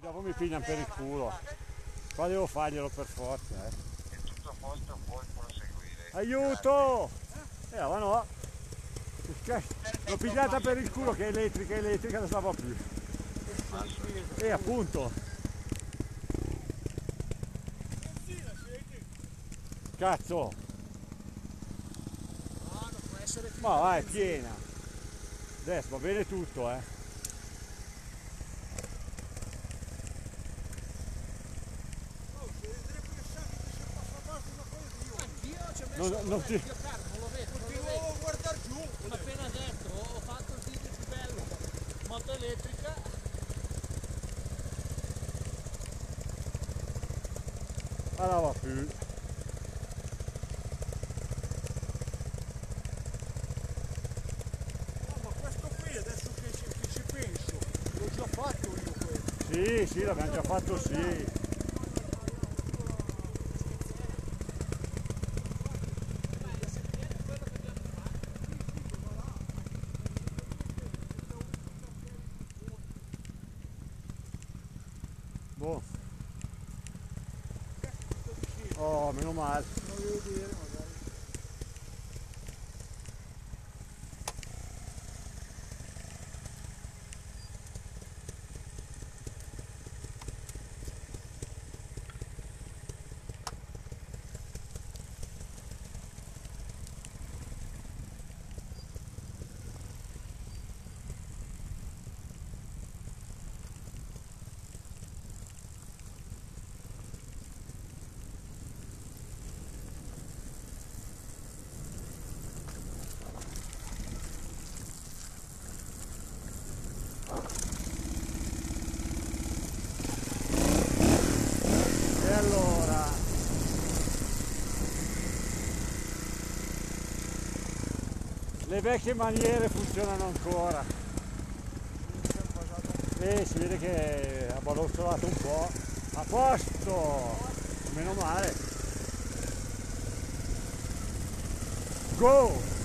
Dopo mi pigliano per il culo. Qua devo farglielo per forza, È tutto a posto, puoi proseguire. Aiuto! Ma no! L'ho pigliata per il culo che è elettrica, non stava più. Appunto! Cazzo! Ma vai, è piena! Adesso va bene tutto, Non ti... Continuavo a guardare giù. L'ho appena detto, ho fatto il video più bello. Moto elettrica. Ma non va più. Ma questo qui adesso che ci penso, l'ho già fatto io questo. Sì, l'abbiamo già fatto, sì. Boh. Oh, meno male. Non devo dire magari. E allora, le vecchie maniere funzionano ancora. Si vede che ha ballottolato un po'. A posto! Meno male. Go!